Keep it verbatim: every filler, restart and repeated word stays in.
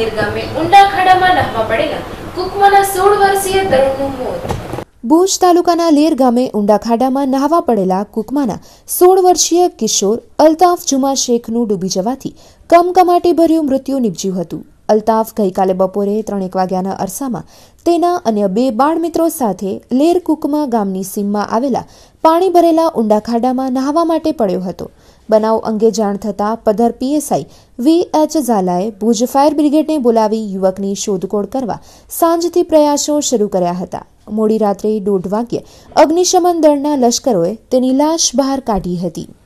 લેર ગામે ઊંડા ખાડામાં નહાવા પડેલા કુકમાના સોળ વર્ષીય તરુણનું મોત. ભુજ તાલુકાના લેર ગામે ઊંડા ખાડામાં નહાવા પડેલા કુકમાના સોળ વર્ષીય કિશોર અલ્તાફ જુમા શેખનું ડૂબી જવાથી કમકમાટી ભર્યું મૃત્યુ નિપજ્યું હતું. અલ્તાફ ગઈકાલે બપોરે ત્રણેક વાગ્યાના અરસામાં તેના અન્ય બે બાળમિત્રો સાથે લેર કુકમા ગામની સીમમાં આવેલા પાણી ભરેલા ઊંડા ખાડામાં નહાવા માટે પડ્યો હતો. બનાવ અંગે જાણ થતાં પધર પીએસઆઈ વી એચ ઝાલાએ ભુજ ફાયર બ્રિગેડને બોલાવી યુવકની શોધખોળ કરવા સાંજથી પ્રયાસો શરૂ કર્યા હતા. મોડી રાત્રે દોઢ વાગ્યે અગ્નિશમન દળના લશ્કરોએ તેની લાશ બહાર કાઢી હતી.